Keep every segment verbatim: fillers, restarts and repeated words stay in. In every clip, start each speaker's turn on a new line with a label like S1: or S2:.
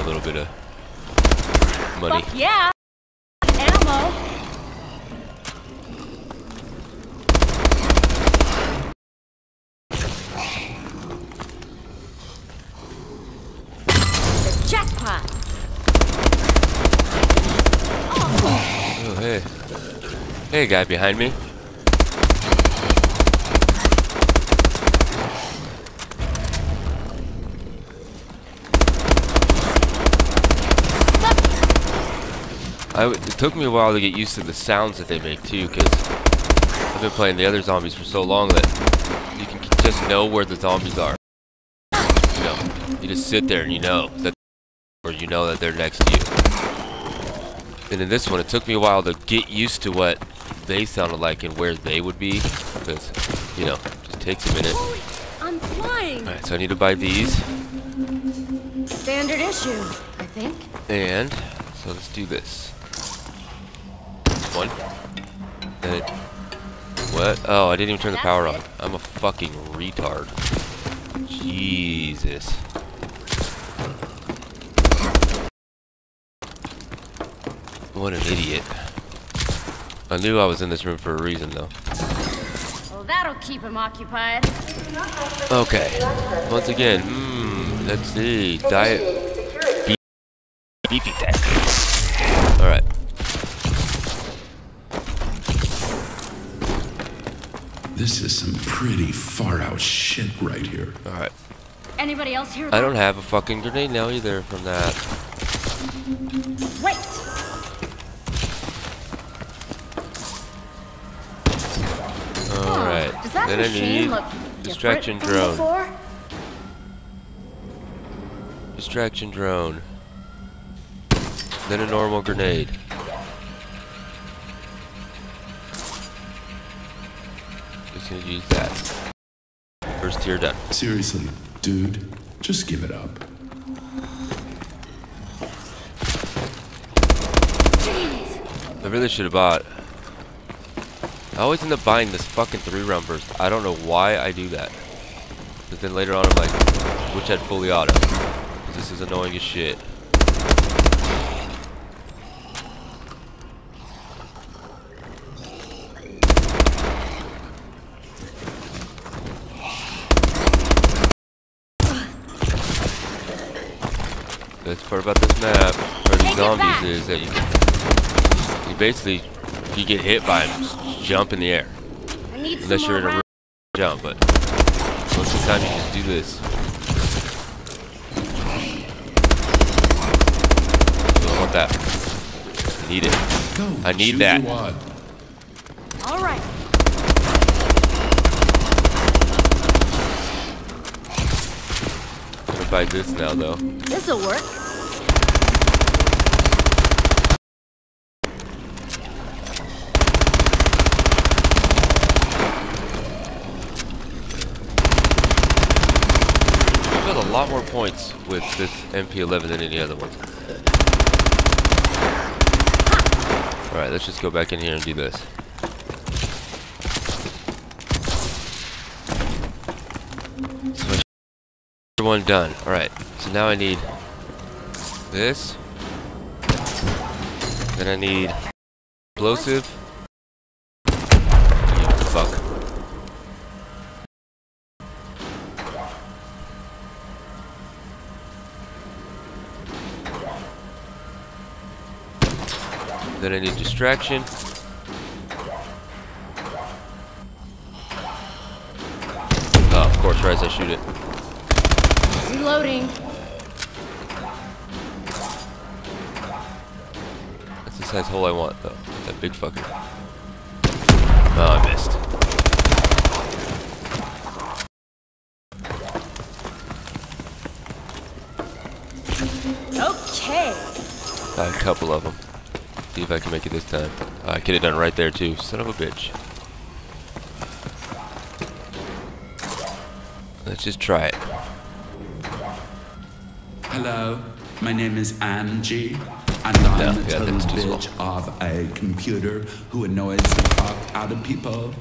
S1: a little bit of money.
S2: Fuck yeah! Ammo! The jackpot!
S1: Oh, hey. Hey, guy behind me. I w it took me a while to get used to the sounds that they make too, because I've been playing the other zombies for so long that you can just know where the zombies are. You know, you just sit there and you know that, or you know that they're next to you. And in this one, it took me a while to get used to what they sounded like and where they would be, because you know, it just takes a minute.
S2: Holy, I'm flying.
S1: All right, so I need to buy these.
S2: Standard issue, I think.
S1: And so let's do this. One. Then it, what? Oh, I didn't even turn the power on. I'm a fucking retard. Jesus. What an idiot. I knew I was in this room for a reason, though.
S2: Well, that'll keep him occupied.
S1: Okay. Once again, mmm, let's see. Diet. Beef. Beefy tech. Alright.
S3: This is some pretty far out shit right here.
S1: Alright.
S2: Anybody else here?
S1: I don't have a fucking grenade now either from that.
S2: Wait!
S1: Alright.
S2: Does that
S1: Then I
S2: machine
S1: need
S2: look
S1: distraction
S2: different from
S1: drone.
S2: before?
S1: Distraction drone. Then a normal grenade. Just gonna use that. First tier done.
S3: Seriously, dude, just give it up.
S2: Jeez.
S1: I really should have bought. I always end up buying this fucking three round burst. I don't know why I do that. But then later on I'm like, which had fully auto. Because this is annoying as shit. The best part about this map, or the zombies, is that you can, you basically, if you get hit by them, just jump in the air. Unless you're in a real jump, but most of the time you just do this. I don't want that. I need it.
S3: Go,
S1: I need
S3: shoot
S1: that.
S3: your wad.
S2: All right.
S1: I'm gonna buy this now, though.
S2: This'll work.
S1: I've got a lot more points with this M P eleven than any other one. Alright, let's just go back in here and do this. Switch one done. Alright, so now I need this. Then I need explosive. Fuck. Then I need distraction. Oh, of course, right as I shoot it.
S2: Reloading.
S1: That's the size hole I want, though. That big fucker. Oh, I missed.
S2: Okay.
S1: Got a couple of them. See if I can make it this time. Oh, I could have done it right there, too. Son of a bitch. Let's just try it.
S3: Hello, my name is Angie, and I'm
S1: No,
S3: a
S1: yeah,
S3: total
S1: that's too small.
S3: bitch of a computer who annoys the fuck out of people.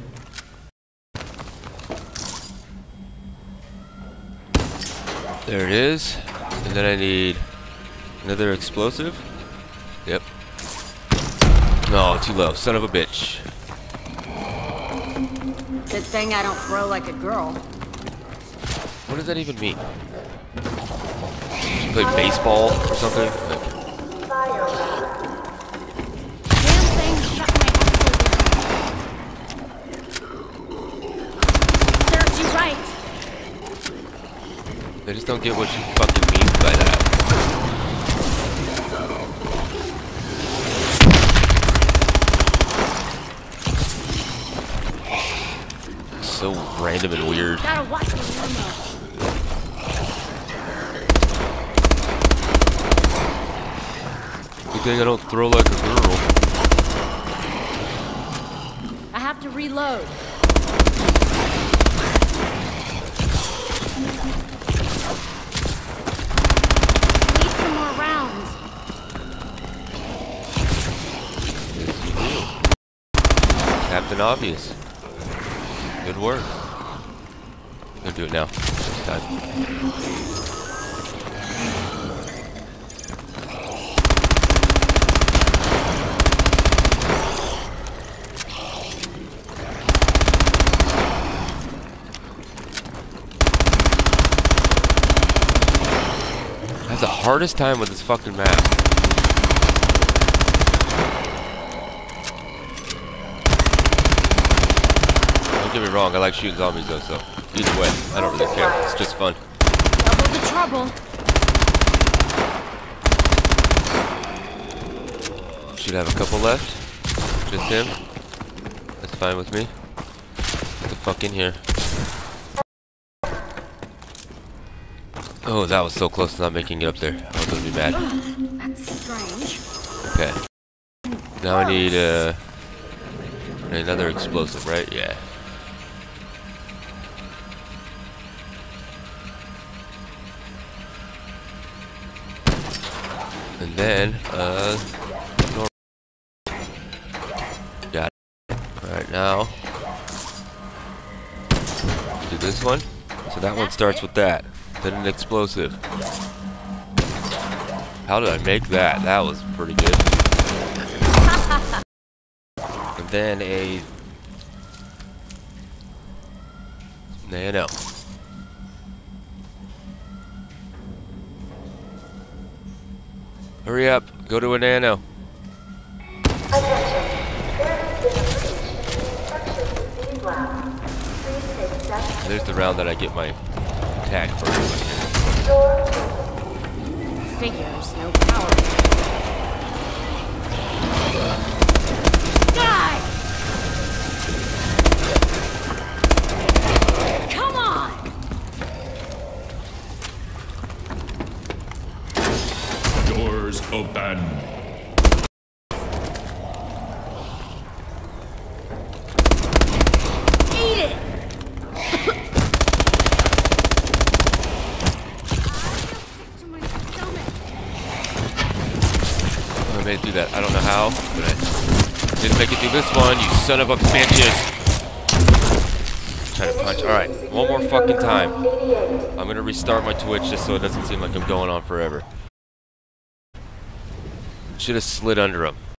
S1: There it is. And then I need Another explosive? Yep. No, too low. Son of a bitch.
S2: Good thing I don't throw like a girl.
S1: What does that even mean? You play baseball or something? Like,
S2: Damn thing shut my axle. Serves you right.
S1: I just don't get what she fucking means by that. So random and weird.
S2: Gotta watch the ammo.
S1: Good thing I don't throw like a girl.
S2: I have to reload. Need some more rounds.
S1: Captain Obvious. Good work. I'm gonna do it now. This time. I have the hardest time with this fucking map. Don't get me wrong, I like shooting zombies though, so either way, I don't really care. It's just fun.
S2: Double the trouble.
S1: Should have a couple left. Just him. That's fine with me. Get the fuck in here. Oh, that was so close to not making it up there. I was gonna be mad.
S2: That's strange.
S1: Okay. Now I need uh, another explosive, right? Yeah. And then, uh, normal. Got it. Alright, now, do this one. So that one starts with that. Then an explosive. How did I make that? That was pretty good. And then a nano. Hurry up, go to a nano. There's the round that I get my attack first.
S2: Figures, no power. Die! Come on!
S3: Doors open.
S2: Eat it!
S1: I made it through that. I don't know how, but I didn't make it through this one, you son of a bitches. Try to punch. Alright, one more fucking time. I'm gonna restart my Twitch just so it doesn't seem like I'm going on forever. Should have slid under him.